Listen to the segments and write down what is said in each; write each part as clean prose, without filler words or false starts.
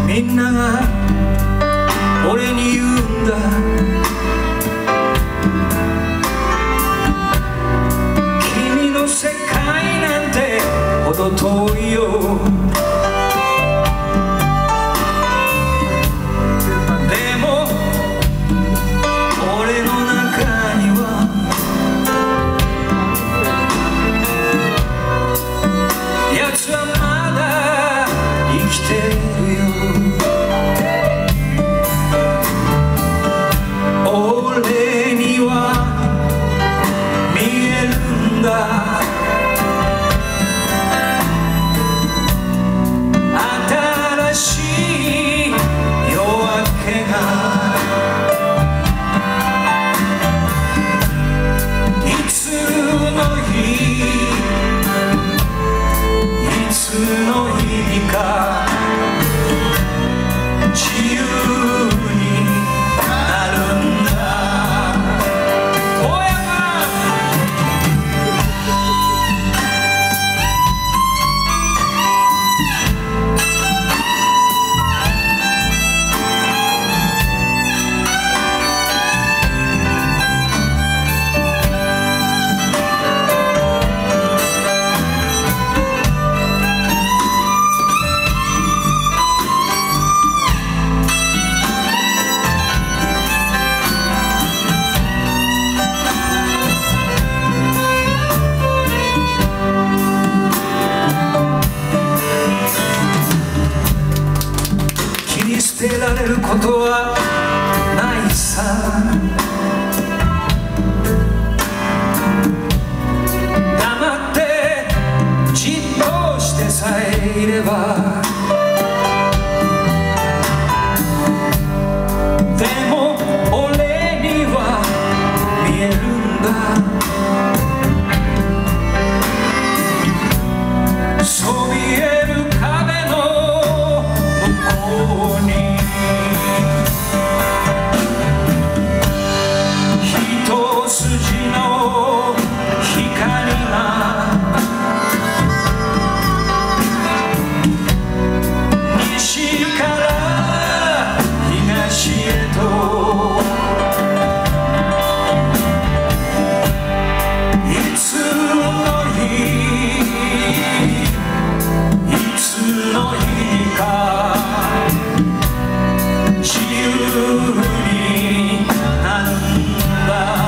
みんなが俺に言うんだ。君の世界なんてほど遠いよ。でも俺の中には奴はまだ生きてるよ。俺には見えるんだ。新しい夜明けがいつの日いつの日か自由になるんだ。捨てられることはないさ。黙ってじっとしてさえいれば。でも俺には見えるんだ。そびえる壁の向こうに一筋の光が西から東へといつの日いつの日か自由になるんだ。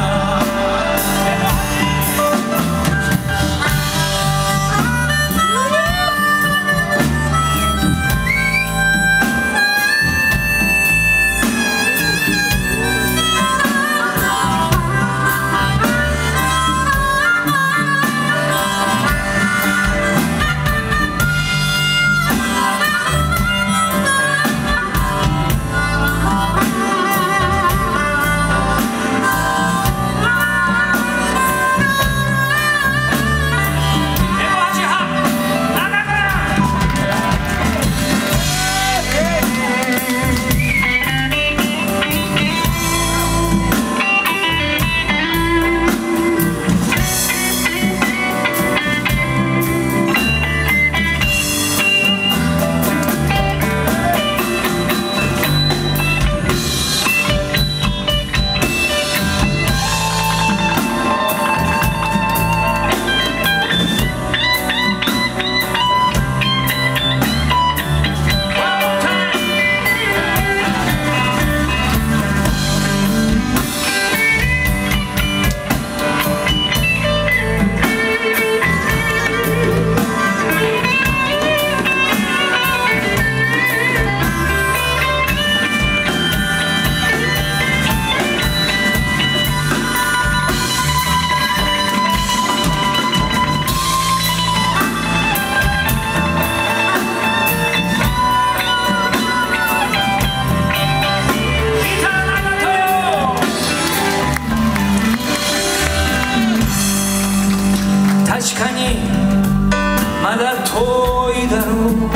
確かにまだ遠いだろう。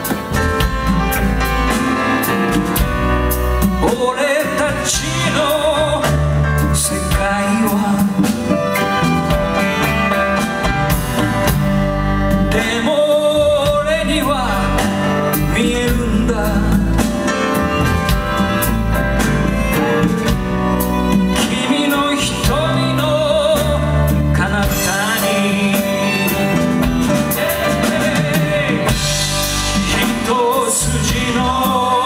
俺たちの世界は。でも俺には見えるんだ。 筋の